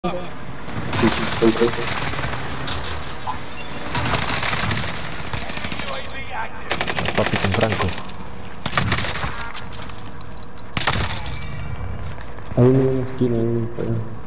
Sí, sí, estoy preso. Papi con Franco. Hay uno en una esquina, hay uno fuera.